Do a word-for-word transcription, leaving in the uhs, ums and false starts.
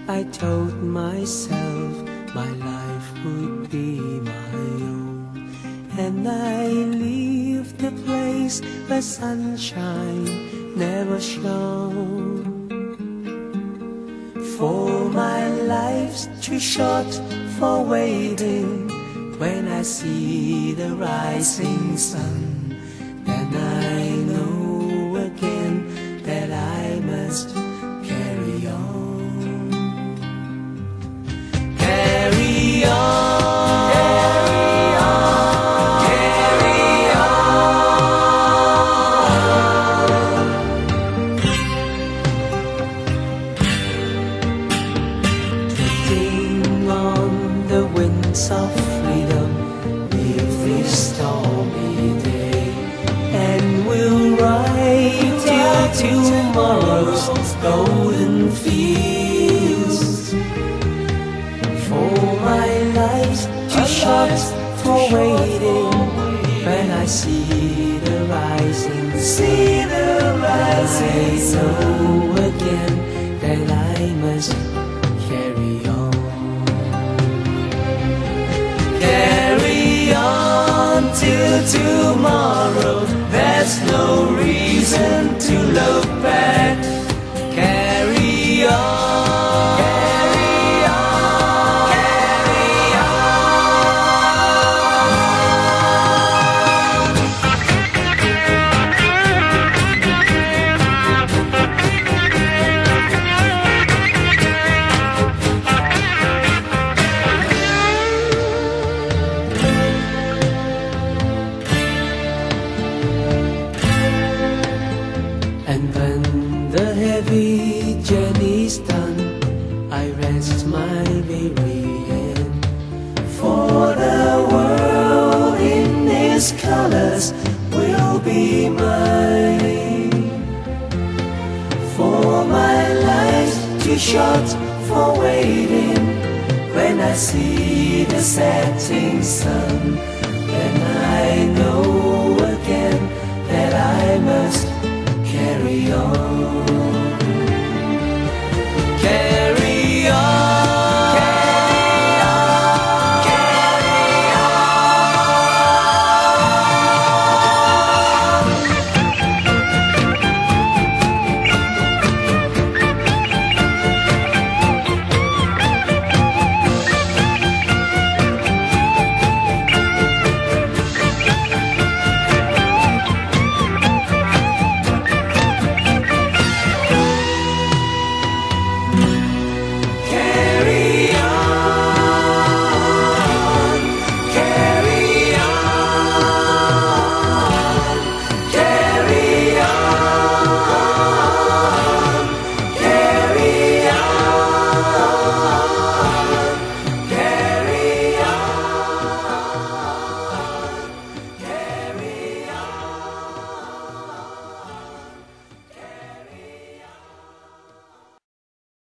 I told myself my life would be my own, and I leave the place where sunshine never shone. For my life's too short for waiting. When I see the rising sun, then I know again that I must carry on. Carry on, carry on, carry on. Drifting on the winds of freedom, leave this stormy day, and we'll ride till tomorrow's golden fields. For my life's too short for waiting. When I see the rising, see the rising, I know again that I must carry on. Carry on till tomorrow. There's no reason to look back. Carry on, carry on, carry And when the heavy journey's done, I rest my weary head. For the world in its colors will be mine. For my life's too short for waiting. When I see the setting sun, then I know